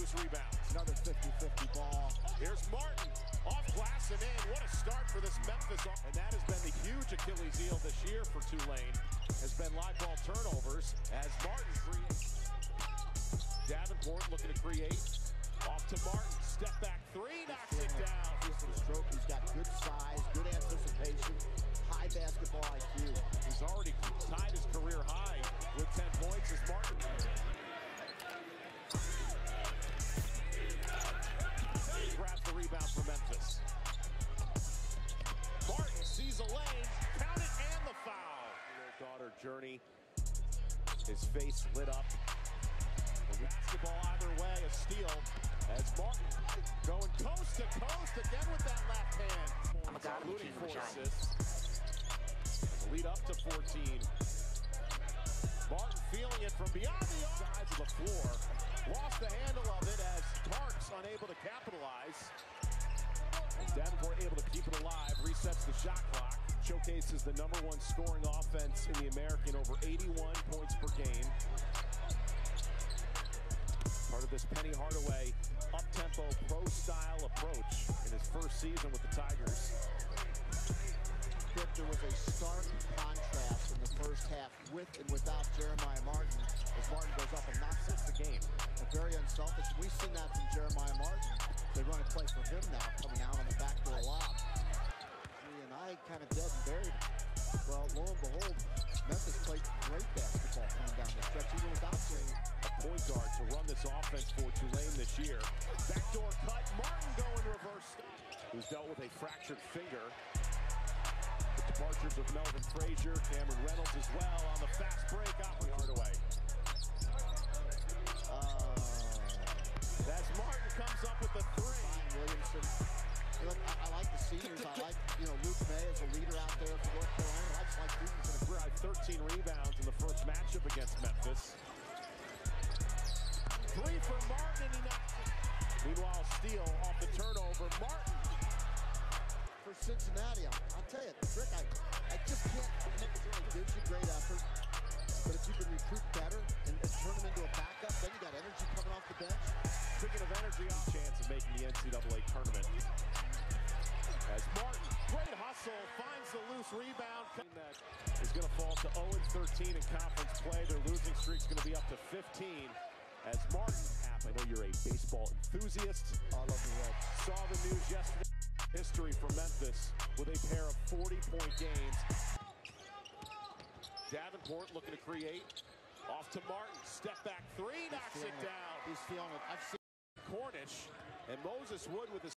loose rebounds. Another 50-50 ball. Here's Martin, off glass and in. What a start for this Memphis. And that has been the huge Achilles heel this year for Tulane, has been live ball turnovers as Martin creates. Davenport looking to create. Off to Martin, step back three, knocks it down. He's the stroke. He's got good size, good anticipation, high basketball IQ. He's already tied his career high with 10 points as Martin. Grabs the rebound for Memphis. Martin sees a lane, count it, and the foul. Daughter journey, his face lit up. The basketball either way, a steal as Martin going coast to coast again with that left hand, including 4 assists. Lead up to 14. Martin feeling it from beyond the sides of the floor. Lost the handle of it as Tark's unable to capitalize. As Davenport able to keep it alive, resets the shot clock. Showcases the #1 scoring offense in the American, over 81 points per game. Part of this Penny Hardaway up-tempo, pro-style approach in his first season with the Tigers. There was a stark contrast in the first half with and without Jeremiah Martin as Martin goes up and knocks it the game. And very unselfish. We've seen that from Jeremiah Martin. They run a play for him now, coming out on the backdoor lob. And I kind of dead and buried him. Well, lo and behold, Memphis played great basketball coming down the stretch, even without Jay. Point guard to run this offense for Tulane this year. Backdoor cut, Martin going reverse. Who's dealt with a fractured finger. The departures of Melvin Frazier, Cameron Reynolds as well on the fast break off the Hardaway. As Martin comes up with the three. Williamson. Look, I like the seniors. I like, Luke May as a leader out there for North Carolina. I just like Newton's in a career high 13 rebounds in the first matchup against Memphis. Three for Martin, and he knocks it. Meanwhile, steal off the turnover. Martin. For Cincinnati, I'll tell you, Rick, I just can't. It gives you great effort, but if you can recruit better and turn them into a backup, then you got energy coming off the bench. Speaking of energy, off chance of making the NCAA tournament. As Martin, great hustle, finds the loose rebound. That is going to fall to 0-13 in conference play. Their losing streak's going to be up to 15. As Martin, I know you're a baseball enthusiast. I love the Reds. Saw the news yesterday. History for Memphis with a pair of 40-point games. Davenport looking to create. Off to Martin. Step back three, knocks it down. He's feeling it. I've seen Cornish and Moses Wood with the